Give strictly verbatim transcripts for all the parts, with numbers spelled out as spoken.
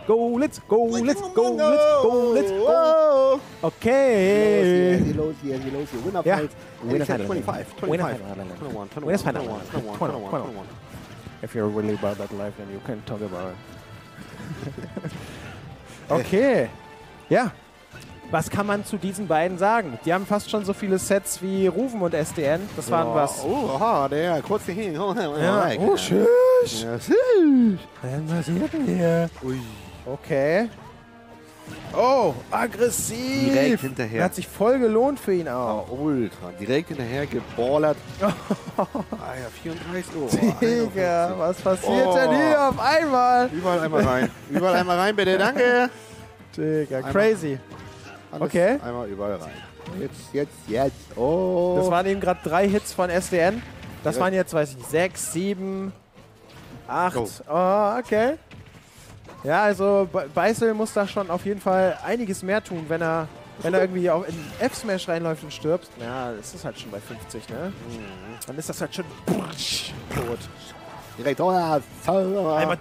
go, let's go, let's go, let's go, let's go. Okay. Easy, los hier, easy, los hier. Winner Ja. fight. Winner fight. twenty-five, Winner twenty-five. fight. twenty-one, Winners fight. twenty-one, twenty-one, twenty-one, twenty-one. If you're really about that life, then you can talk about it. Okay. Ja. Was kann man zu diesen beiden sagen? Die haben fast schon so viele Sets wie Ruven und S D N. Das waren was. Oh, aha, der kurz hin. Oh, Ja. Oh, tschüss. Ja, tschüss. Was passiert denn hier? Ui. Okay. Oh, aggressiv. Direkt hinterher. Hat sich voll gelohnt für ihn auch. Oh, ultra. Direkt hinterher geballert. Ah ja, vierunddreißig. Oh, Digga, was passiert Oh. denn hier auf einmal? Überall einmal rein. Überall einmal rein, bitte. Danke. Digga, Einmal. crazy. Alles Okay. Einmal überall rein. Jetzt, jetzt, jetzt. Oh. Das waren eben gerade drei Hits von S D N. Das Ja. waren jetzt, weiß ich nicht, sechs, sieben, acht. Oh. Oh, okay. Ja, also Be- Beißel muss da schon auf jeden Fall einiges mehr tun, wenn er, wenn er irgendwie auch in F-Smash reinläuft und stirbt. Ja, das ist halt schon bei fünfzig, ne? Dann ist das halt schon tot. Direkt. Oh, Einmal.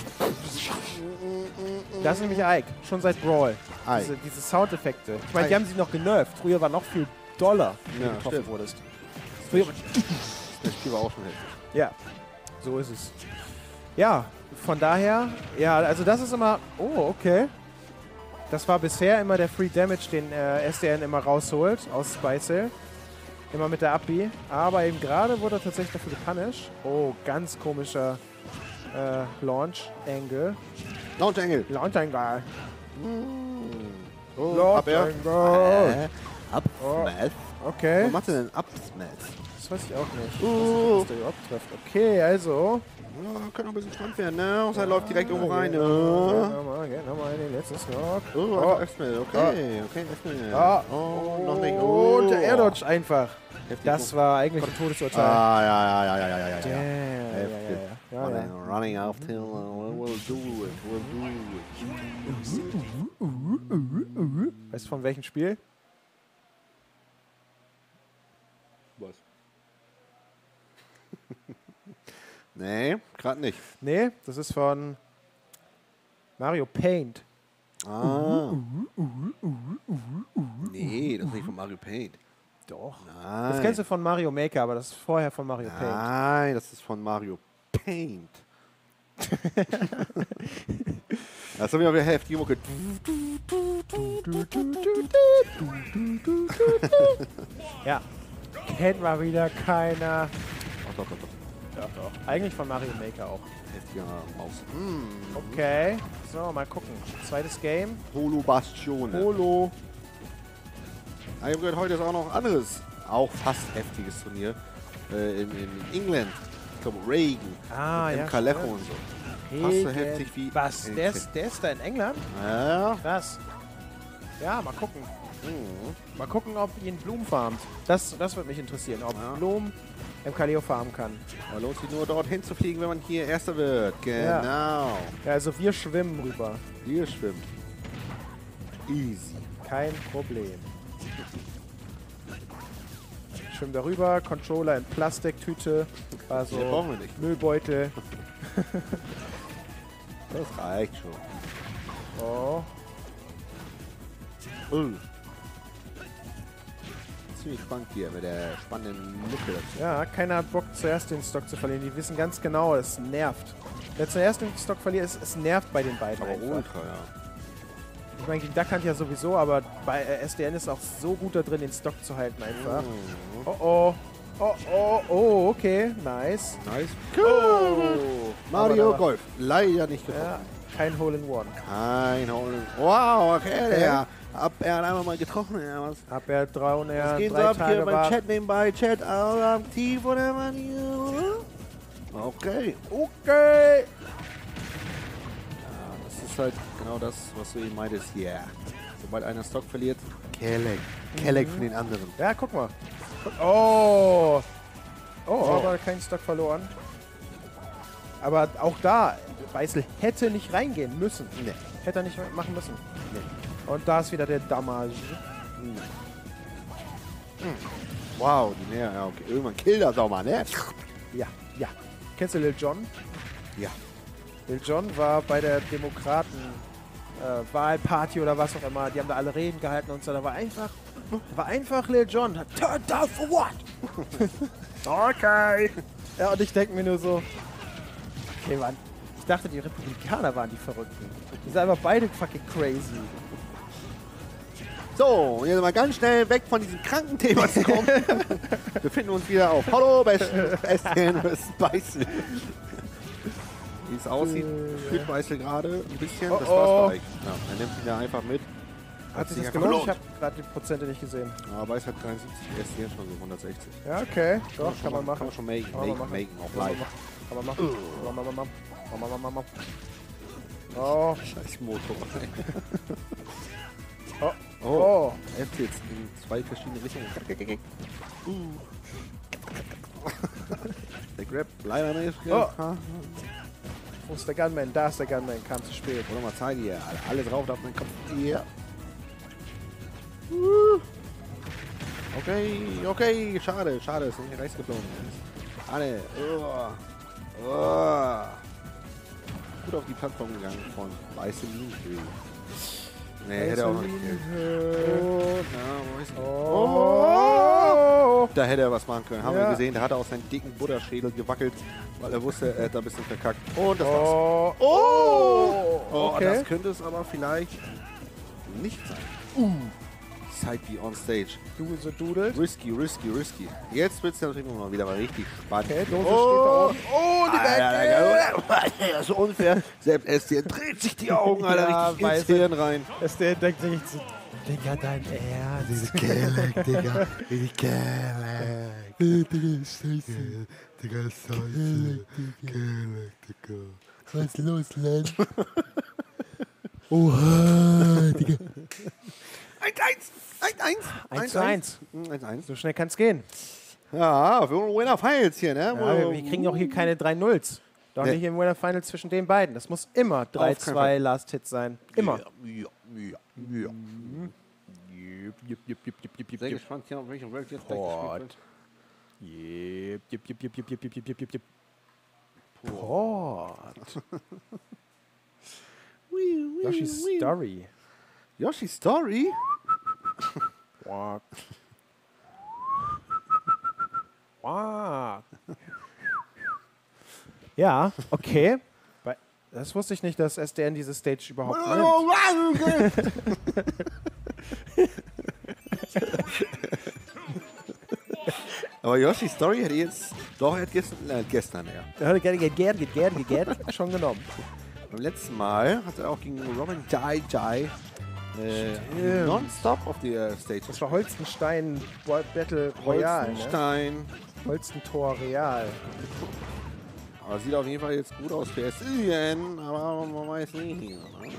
Das ist nämlich Ike, schon seit Brawl. Ike. Diese, diese Soundeffekte. Ich meine, die Ike. haben sie noch genervt. Früher war noch viel doller, wenn Ja, du getroffen stimmt. wurdest. Früher, Das Spiel war auch schon heftig. ja, so ist es. Ja, von daher, ja, also das ist immer, oh, okay. Das war bisher immer der Free Damage, den äh, S D N immer rausholt aus Spicel. Immer mit der Up-B. Aber eben gerade wurde er tatsächlich dafür gepunished. Oh, ganz komischer äh, Launch-Angle. Launch Angle. Launch-Angle. Oh, Launch ab er. Angle. Äh, Up Smash. Okay. Was macht er denn Up Smash? Das weiß ich auch nicht. Oh. Was der überhaupt trifft. Okay, also. Ja, kann noch ein bisschen spannend werden, ne? Und er läuft direkt irgendwo rein. Geht Ne? nochmal, geht nochmal in den letzten Snog. Oh, Oh. Up Smash. Okay, okay, Up Smash. Ah. Oh, noch nicht. Oh. Und der Air Dodge einfach. Heftig. Das war eigentlich ein Todesurteil. Ah, ja, ja, ja, ja, ja, ja, ja. Damn, ja. ja, ja, Heftig. ja, ja. Running, running up till uh, we'll do it, we'll do it. Weißt du von welchem Spiel? Was? Nee, gerade nicht. Nee, das ist von Mario Paint. Ah. Nee, das ist nicht von Mario Paint. Doch. Nein. Das kennst du von Mario Maker, aber das ist vorher von Mario Paint. Nein, das ist von Mario Paint. Das haben wir wieder heftig Mucke. Ja. Kennt mal wieder keiner. Doch, doch, doch, doch. Doch, doch. Eigentlich von Mario Maker auch. Heftiger Maus. Mm. Okay. So, mal gucken. Zweites Game. Holo Bastion. Holo. Ich habe gehört, heute ist auch noch ein anderes, auch fast heftiges Turnier äh, in, in England. Ich glaube Reagan. Ah, mit ja. M. Calejo stimmt. und so. Fast so heftig wie. Was? in Der ist, der ist da in England? Ja. Krass. Ja, mal gucken. Mhm. Mal gucken, ob ihn Blum farmt. Das, das würde mich interessieren, ob Ja. Blum M. Calejo farmen kann. Da lohnt sich nur dorthin zu fliegen, wenn man hier Erster wird. Genau. Ja, also wir schwimmen rüber. Hier schwimmt. Easy. Kein Problem. Schwimmen da rüber, Controller in Plastiktüte, also Den brauchen wir nicht. Müllbeutel. Das reicht schon. Oh. Uh. Ziemlich spannend hier mit der spannenden Mucke dazu. Ja, keiner hat Bock zuerst den Stock zu verlieren. Die wissen ganz genau, es nervt. Wer zuerst den Stock verliert, es, es nervt bei den beiden Aber einfach. ultra, ja. Ich meine, gegen Duck Hunt ja sowieso, aber bei äh, S D N ist auch so gut da drin, den Stock zu halten einfach. Mhm. Oh oh. Oh oh. Oh, okay. Nice. Nice. Oh. Mario Aber da- Golf. Leider nicht getroffen. Ja, kein Hole in One. Kein Hole. Wow, okay, Okay. der. Ab, er hat einmal mal getroffen. Ja, was, Hab er drei und er was geht so drei ab hier Tage beim war. Chat nebenbei? Chat aktiv oder Mann hier? Okay. Okay. Ja, das ist halt genau das, was du eben meintest. Yeah. Sobald einer Stock verliert, Kelleck. Kelleck Mhm. von den anderen. Ja, guck mal. Oh. Oh, Oh. aber keinen Stock verloren. Aber auch da, Beißel hätte nicht reingehen müssen. Nee. Hätte er nicht machen müssen. Nee. Und da ist wieder der Damage. Hm. Hm. Wow, die Nähe. Ja, okay. Irgendwann killt das auch mal, ne? Ja, ja. Kennst du Lil Jon? Ja. Lil Jon war bei der Demokraten-Wahlparty äh, oder was auch immer. Die haben da alle Reden gehalten und so. Da war einfach, da war einfach Lil Jon. Turn down for what? Okay. Ja, und ich denke mir nur so, okay, Mann. Ich dachte, die Republikaner waren die Verrückten. Die sind einfach beide fucking crazy. So, und jetzt mal ganz schnell weg von diesem kranken Thema zu kommen. Wir befinden uns wieder auf Hollow S T N versus. Beißel. Wie es aussieht, fühlt Beißel gerade ein bisschen. Das Oh, oh. war's gleich. Ja, er nimmt ihn da einfach mit. Hat sich das sich gelohnt? einfach Ich habe gerade die Prozente nicht gesehen. Ja, Beißel hat dreiundsiebzig, S T N schon so hundertsechzig. Ja, okay. Doch, kann man machen. Kann man schon machen. Kann man Machen, machen. machen, auch Kann man live. machen. Kann man machen. Kann man machen. Kann man machen. Oh. Scheiß Motor. Oh. Oh. Oh. Er hat jetzt in zwei verschiedene Richtungen. Uh. Der Grab leider nicht. Oh. Wo ist der Gunman? Da ist der Gunman. Kam zu spät. Oder mal zeigen hier. Alle drauf auf meinen Kopf. Hier. Okay, okay. Schade, schade. Ist nicht rausgeflogen. Alle. Oh. Oh. Gut auf die Plattform gegangen von Weiße Minenkönig. Nee, hätte er auch noch nicht. Oh, na, weiß nicht. Oh. Da hätte er was machen können. Haben Ja. wir gesehen, da hat er aus seinem dicken Buddha-Schädel gewackelt, weil er wusste, er hat da ein bisschen verkackt. Und das war's. Oh. Oh! Oh, Okay. das könnte es aber vielleicht nicht sein. Uh. Side B on stage. Du so dudelt. Risky, risky, risky. Jetzt wird es natürlich noch wieder mal richtig spannend. Okay, Dose oh. steht da oben. Oh, die Decke! Das ist so unfair. Selbst S T N dreht sich die Augen, Alter, Ja, richtig ins Weiße. Hirn rein. S D N denkt sich nicht so, Digga, dein Ernst. Kelleck, Digga. Richtig Kelleck. Digga, scheiße. Digga, scheiße. Kelleck, Digga. Was ist los, Len? Oha, Digga. eins eins. eins eins. eins zu eins. eins eins. So schnell kann's gehen. Ja, für Winner Finals hier, ne? Ja, wir, wir kriegen auch hier keine drei Nulls. Doch Nee. nicht im Winner Final zwischen den beiden. Das muss immer drei keinen zwei Last Hit sein. Immer. Ja, ja, ja, ja. Sehr gespannt hier, auf welchen World jetzt gleich gespielt Port. wird. Jep, jep, jep, jep, jep, jep, jep, jep, jep, jep. Port. Yoshi's Story. Yoshi's Story? Quack. Quack. Ja, okay. Bei- Das wusste ich nicht, dass S D N diese Stage überhaupt nimmt. Aber Yoshi's Story hätte jetzt, doch, er hat gestern, äh, gestern, ja. Er hätte gerne, gerne, gerne, gerne, gerne schon genommen. Beim letzten Mal hat er auch gegen Robin Jai Jai äh, nonstop auf die äh, Stage. Das war Holstenstein Bo- Battle Royale. Ne? Holstenstein. Holstentor Real. Aber sieht auf jeden Fall jetzt gut aus für S D N, aber man weiß nicht.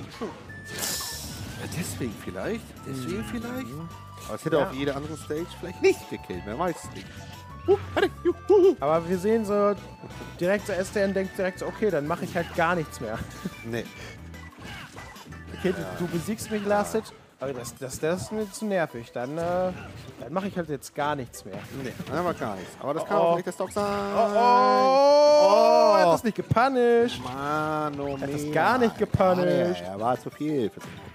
Deswegen vielleicht, deswegen vielleicht. Aber es hätte Ja. auf jeder anderen Stage vielleicht nicht gekillt, wer weiß es nicht. Aber wir sehen so, direkt so S D N denkt direkt so, okay, dann mache ich halt gar nichts mehr. Nee. Okay, du, du besiegst mich, Last Hit, aber das, das, das ist mir zu nervig. Dann, äh, dann mache ich halt jetzt gar nichts mehr. Nee, einfach gar nichts. Aber das kann Oh. auch vielleicht das Stock sein. Oh, oh, er hat das nicht gepunished. Mann, oh Er hat das mega. gar nicht gepunished. Ja, er war zu viel.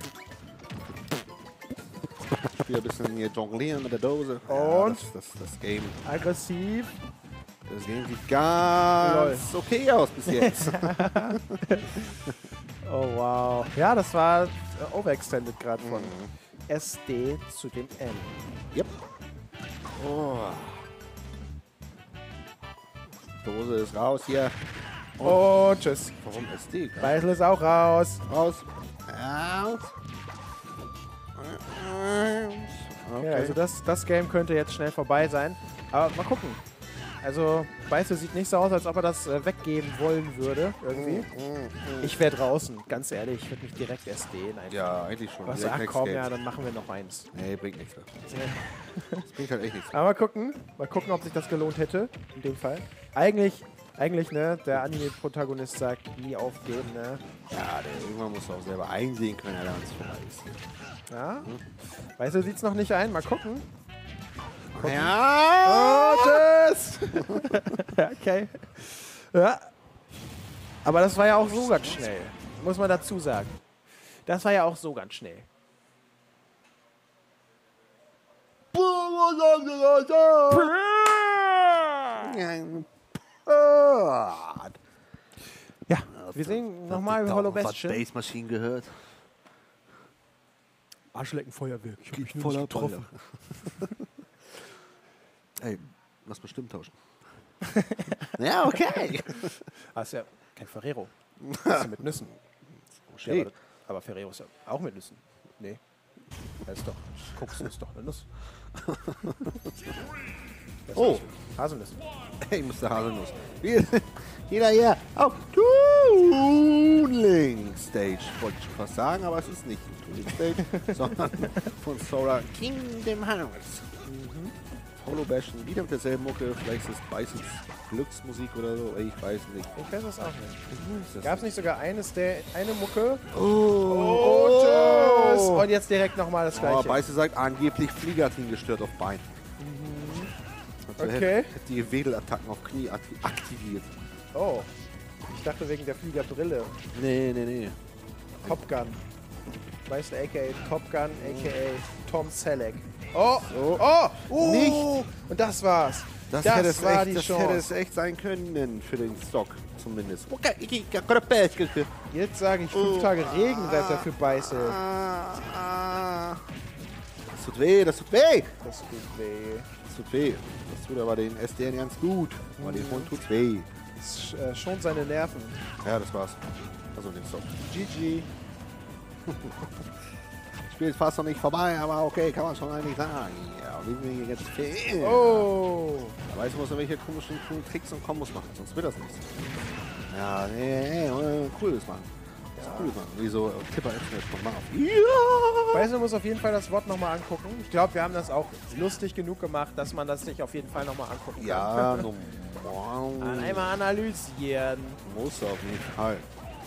Wieder ein bisschen hier jonglieren mit der Dose. Und? Ja, das, das, das Game. Aggressiv. Das Game sieht ganz okay aus bis jetzt. Oh, wow. Ja, das war äh, overextended gerade von Mhm. S D zu dem N. Yep. Oh. Dose ist raus hier. Oh, tschüss. Warum S D? Beißel ist auch raus. Raus. Raus. Okay, also das, das Game könnte jetzt schnell vorbei sein. Aber mal gucken. Also Beißel sieht nicht so aus, als ob er das äh, weggeben wollen würde. Irgendwie. Ich wäre draußen, ganz ehrlich. Ich würde mich direkt S D einfach. Ja, eigentlich schon. Was, Direkt ach next komm, game. ja, dann machen wir noch eins. Nee, bringt nichts. Das bringt halt echt nichts. Aber mal gucken. Mal gucken, ob sich das gelohnt hätte. In dem Fall. Eigentlich, eigentlich, ne, der Anime-Protagonist sagt, nie aufgeben, ne. Ja, der, irgendwann musst du auch selber einsehen können, wenn es vorbei ist. Ja. Beißel sieht's noch nicht ein. Mal gucken. Ja! Oh, tschüss! Okay. Ja. Aber das war ja auch so ganz schnell. Muss man dazu sagen. Das war ja auch so ganz schnell. Ja, wir sehen nochmal über Hollow Bastion. Bass Machine gehört. Arschlecken Feuerwerk. Ich hab mich nur Voller nicht getroffen. Ey, lass mal Stimmen tauschen. Ja, okay. Ah, ist ja kein Ferrero. Das ist mit Nüssen. Ja, aber, aber Ferrero ist ja auch mit Nüssen. Nee. Das ist doch. Guckst du, ist doch eine Nuss. Das Oh. ist Haselnüsse. Hey, Mister Haselnuss. Jeder hier auf Toonling Stage, wollte ich fast sagen, aber es ist nicht Toonling Stage, sondern von Sora Kingdom Hearts. Mhm. Hollow Bastion, wieder mit derselben Mucke, vielleicht ist es Bisons Glücksmusik oder so, ich weiß nicht. Ich weiß es auch nicht. Mhm. Gab es nicht sogar eines der, eine Mucke? Oh, Oh, tschüss! Und jetzt direkt nochmal das oh, gleiche. Beiße sagt, angeblich Flieger hat ihn gestört auf Bein. Also Okay. Hätte, hätte die Wedelattacken auf Knie akti- aktiviert. Oh. Ich dachte wegen der Fliegerbrille. Nee, nee, nee. Top Gun. Weißt du, a k a. Top Gun, a k a. Tom Selleck. Oh, So. oh, uh, Nicht. Und das war's. Das, Das hätte, es war echt, die das Chance. hätte es echt sein können für den Stock zumindest. Jetzt sage ich fünf Oh. Tage Regenwetter für Beiße. Ah, ah. Das tut weh, das tut weh. Das tut weh. Das tut weh. Das tut aber den S D N ganz gut. Aber den Hund tut's weh. Das äh, schont seine Nerven. Ja, das war's. Also den Stock. G G. Spiel ist fast noch nicht vorbei, aber okay, kann man schon eigentlich sagen. Ja, wie wir hier jetzt fehlen. Oh. Da weiß man, welche komischen coolen Tricks und Kombos machen, sonst wird das nichts. Ja, nee, nee, cool ist man. Ja. Cool ist man. Wie so Tipper F-Net von Marv. Ja! Beiße muss auf jeden Fall das Wort nochmal angucken. Ich glaube, wir haben das auch lustig genug gemacht, dass man das sich auf jeden Fall nochmal angucken kann. Ja, no, An einmal analysieren. muss auf jeden Fall.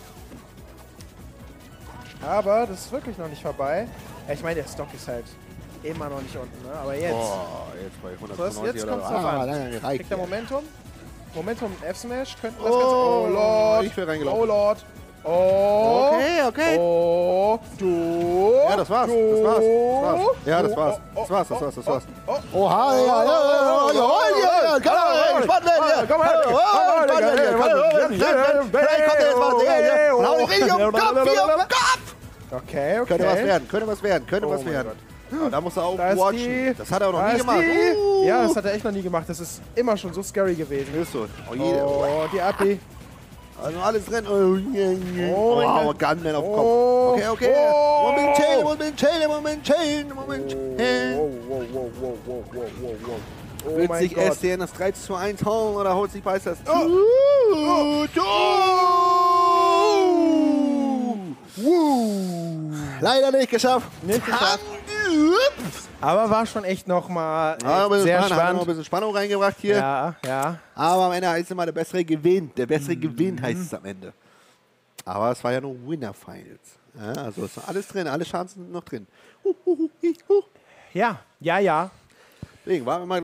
Aber das ist wirklich noch nicht vorbei. Ja, ich meine, der Stock ist halt immer noch nicht unten, ne? Aber jetzt. Boah, jetzt bei So, hundertfünfundneunzig jetzt oder kommt's drauf Ah, an. nein, nein, reicht Kriegt er ja. Momentum? Momentum F-Smash könnten das Oh, Ganze. Oh Lord. ich bin reingelaufen. Oh Lord. Oh. Okay, okay. Oh. Du. Ja, das war's. Du. Das war's. Das war's. Ja, das Du. war's. Oh, Das war's. Das war's. Das war's. Oh, oh. Oha, ja, ja, ja, ja, ja, ja, ja, gespannt werden hier. Komm mal, Oh, gespannt werden hier. Vielleicht kommt er jetzt was, Digga, hier. Und hau dich richtig um den Kopf, hier um den Kopf. Okay, okay. Könnte was werden, könnte was werden, könnte Oh was mein werden. Ja, da muss er auch Da ist watchen. die. Das hat er auch noch Da nie ist gemacht. die. Uh. Ja, das hat er echt noch nie gemacht. Das ist immer schon so scary gewesen. Ist so. Oh, jede. Oh, die Abi. Also alles drin. Oh, yeah, yeah. Oh, Oh, mein aber Gunman auf dem Kopf. Oh. Okay, okay. Oh. Moment, chill, Moment, chill, Moment, chill, Moment, chill. Wow, wow, wow, wow, wow, wow, wow, wow. Oh Wird mein sich Gott. S D N das drei zu eins hauen oder holt sich Beiß das? Oh. Oh. Oh. Leider nicht geschafft. Nicht geschafft. Aber war schon echt nochmal Ja, ein bisschen sehr spannend, haben wir noch ein spannend. bisschen Spannung reingebracht hier. Ja, ja. Aber am Ende heißt es immer, der bessere gewinnt. Der bessere gewinnt heißt es am Ende. Aber es war ja nur Winner Finals. Ja, also ist noch alles drin, alle Chancen sind noch drin. Huh, huh, huh, huh. Ja, ja, ja. Deswegen waren wir mal